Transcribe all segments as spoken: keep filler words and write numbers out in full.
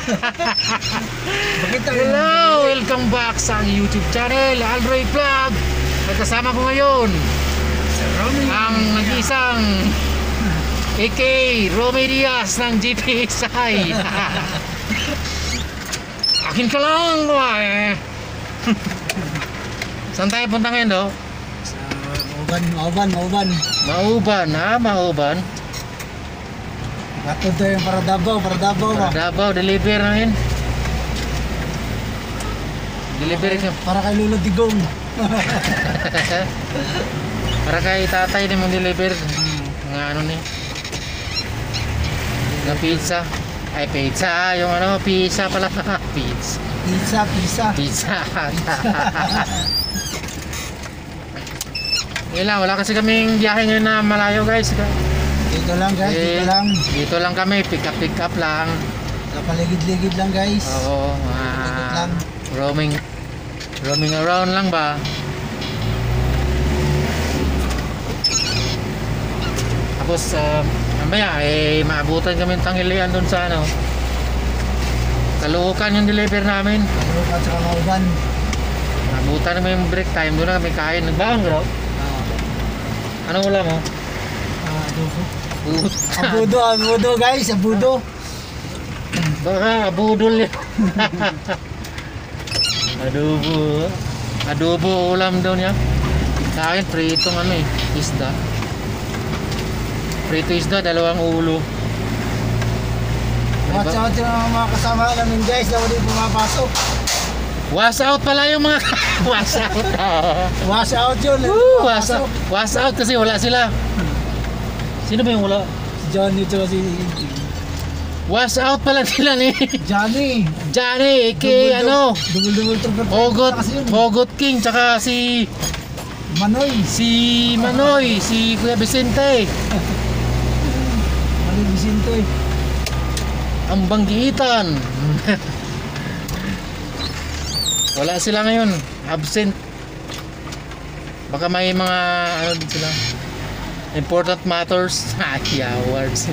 Hello! Welcome back sa YouTube channel, Alroy Vlog. Nagkasama ko ngayon ang nag-isang A K Romy Diaz ng G P S I. Akin ka lang, boy. Saan tayo punta ngayon, do? Sa Mauban, Mauban, Mauban. Mauban, ha? Mauban. Ato to yung para Davao, para Davao ba? Para Davao, deliver na yun. Deliver ka. Para kay Lolo Digong. Para kay tatay din mong deliver. Nga ano ni? Nga pizza. Ay, pizza. Yung ano, pizza pala. Pizza. Pizza, pizza. Pizza. Yun lang, wala kasi kaming biyahe ngayon na malayo, guys. Dito lang guys, Eh, dito lang. Dito lang kami, pick up, pick up lang. Kapaligid-ligid lang guys. Oo, Ikot lang. ah, roaming roaming around lang ba? Tapos uh, mamaya eh maabutan kami ng tanghalian doon sa ano, Caloocan yung deliver namin. Ano at saka Mauban. Maabutan namin yung break time, doon na kami kain. Nagbaon ka daw? Ah, Anong ulam mo? ah, adobo. Puta. Abudo, abudo guys, abudo. Baka abudol yun. Adobo. Adobo ulam daw niya. Sa akin, pritong ano eh, isda. Prito isda, dalawang ulo. Watch out yung mga kasama namin guys na wali pumapasok. Was out pala yung mga was out. Watch out yun. Woo, was out. Was out kasi wala sila. Sino ba yung wala? Si Johnny tsaka si Was out pala sila ni Johnny. Johnny, aka ano? Dubul-dubul trooper. Hogot, Hogot King, tsaka si Manoy. si Manoy, si Kuya Vicente. Manoy Vicente. Ang banggitan. Wala sila ngayon, absent. Baka may mga ano din sila, important matters. Ay, awards.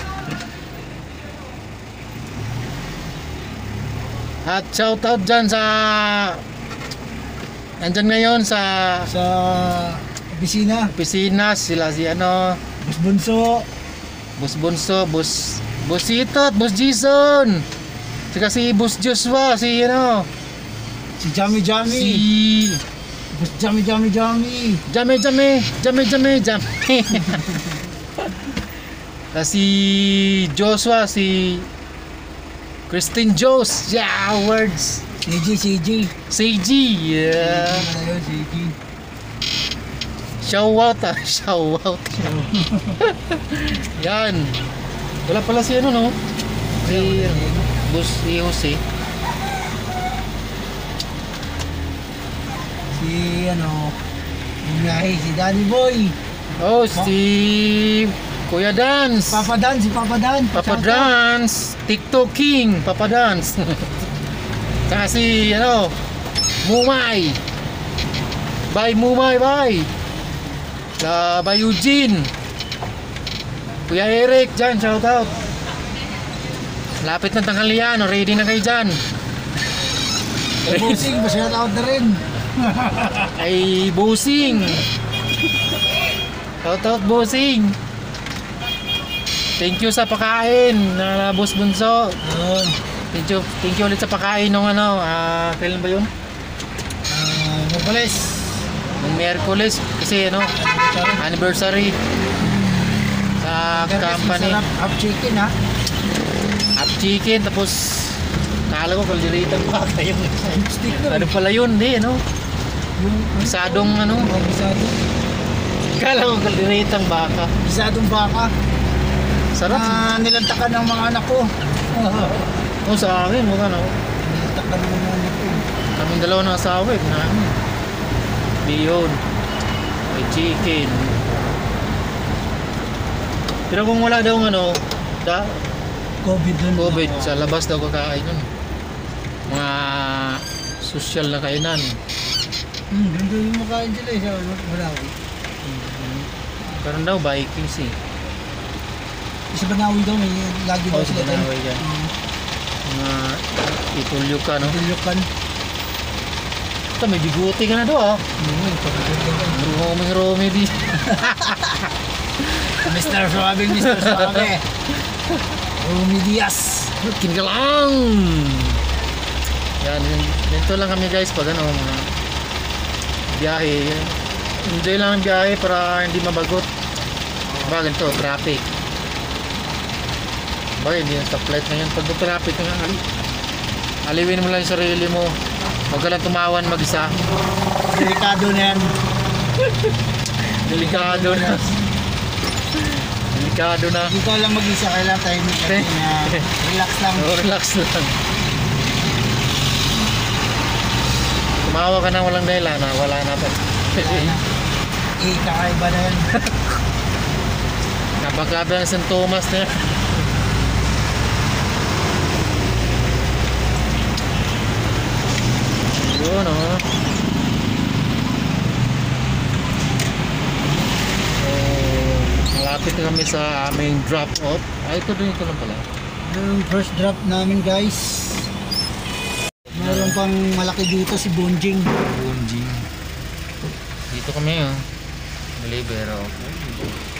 At shout out dyan sa nandyan ngayon sa Sa opisina. opisina sila si ano, Bus Bunso. Boss Bonso, Boss Bossito at Boss Jason. Saka si Boss Joshua, si ano, Si Jami Jami. si Bus Jami Jami Jami. Jame Jame, Jame Jame Jame. Ah, si Joshua, si Christine Jos, yeah, words. C G, C G. C G, yeah. Ano yun, C G. Shout out ah, shout out. Yan. Wala pala si ano no? Si Boss si Jose. Si ano, yung biyahe, si Danny Boy. Oh, si Kuya Dance. Papa Dan, si Papa Dan. Papa Shout out. Dance, TikTok King, Papa Dance. Saka si ano, Mumay. Bye Mumay, bye. Sa Bye Eugene. Kuya Eric, dyan, shout out. Lapit ng tanghalian, ready na kayo dyan. Busing, pa-shout out na rin. Ay, Busing. Shout out Busing. Thank you sa pakain na Boss Bunso. Oo. Thank you, thank you ulit sa pakain ng ano, ah, kailan ba yun? Ah, Mabalis. Ng Miyerkules kasi ano, anniversary sa company. Sarap, half chicken ha. Half chicken, tapos kala ko kalderita pa kayo. Stick na. Ano pala yun, di ano? Yung Bisadong ano? Oh, bisado. Kala ko kalderitang baka. Bisadong baka. Sarap. Ah, nilantakan ng mga anak ko. Oh, sa akin, mukha na. Nilantakan ng mga anak ko. Kaming dalawa ng asawa eh, na Beyond. May chicken. Pero kung wala daw ano, da, COVID dun. COVID, sa labas daw kakain nun. Mga social na kainan. Hmm, ganda yung makain sila eh. Sa Banawi. Karon daw Vikings eh. Sa Banawi daw may lagi daw Oh, sa sila. Banawi dyan. Hmm. Mga itulyo ka, no? Tulukan. Ito, may biguti ka na do, ah. Hmm, pagkakagagan. Ruming Romy di. Mister Suave, Mister Suave. Rumi Diaz. Kin ka lang. Yan, dito lang kami guys pag ano, mga biyahe. Enjoy lang ang biyahe para hindi mabagot. Bagay to, traffic. Bagay, hindi yung stoplight na yun. Pag traffic nga, ali, aliwin mo lang yung sarili mo. Huwag ka lang tumawan mag-isa. Delikado na yan. Delikado na. Delikado na. Hindi ko lang mag-isa, kailangan tayo may na relax lang. Oh, relax lang. Tumawa ka na walang dahilan na wala na pa. Eh, kakaiba na yan. Napakaba ng San Tomas na yan. Yun o. So, malapit na kami sa aming drop off. Ay, ito din ito lang pala. Yung first drop namin guys. Meron pang malaki dito si Bonjing. Dito kami oh. Deliver oh.